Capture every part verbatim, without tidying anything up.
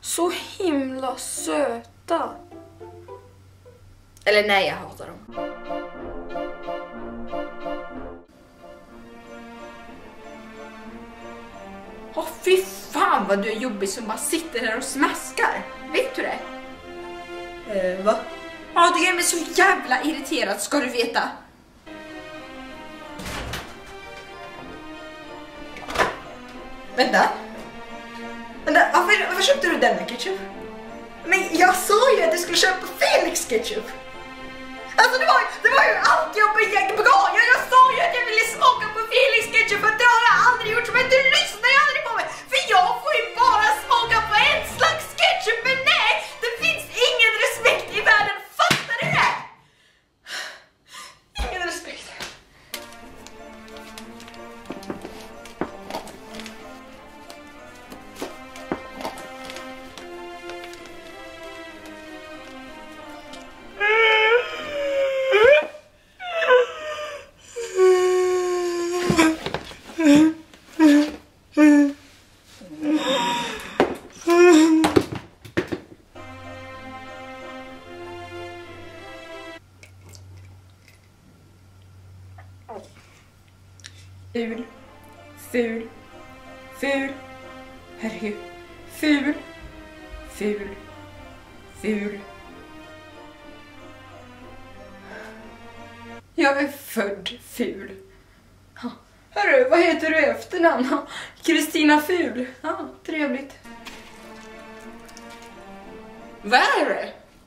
Så himla söta. Eller nej, jag hatar dem. Åh, fy fan vad du är jobbig som bara sitter här och smaskar. Vet du det? Eh, va? Ja, du gör mig så jävla irriterad, ska du veta. Vänta. Vänta, varför, varför köpte du denna ketchup? Men jag sa ju att jag skulle köpa Felix ketchup. Alltså det var, det var ju allt jag begärde på gång. Jag, jag sa ju att jag ville smaka på Felix ketchup, för det har jag aldrig gjort. Men du lyssnar ju aldrig på mig. För jag får ju bara smaka på en slags ketchup. Men nej, det finns ingen respekt i världen. Fattar du det? Ingen respekt. Ful, ful, ful, herregud, ful, ful, ful. Jag är född ful. Ja. Hörru, vad heter du i efternamn? Kristina Ful. Ja, trevligt. Vad är det?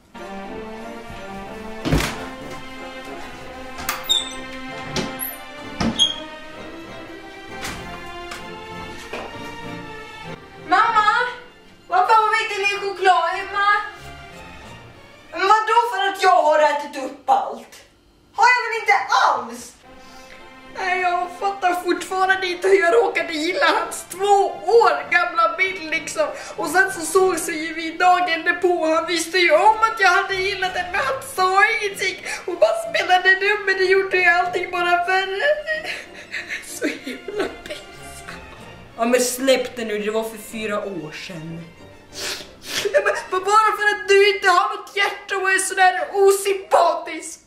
Mamma! Varför har vi inte mer choklad hemma? Men vadå för att jag har ätit upp allt? Har jag väl inte alls? Nej, jag fattar fortfarande inte hur jag råkade gilla hans två år gamla bild liksom. Och sen så såg sig ju vi dagen därpå. Han visste ju om att jag hade gillat den, men han sa ingenting. Och bara spelade dum, men det gjorde ju allting bara värre. Så himla pinsamt. Ja, men släpp det nu, det var för fyra år sedan. Ja, men bara för att du inte har något hjärta och är sådär osympatisk.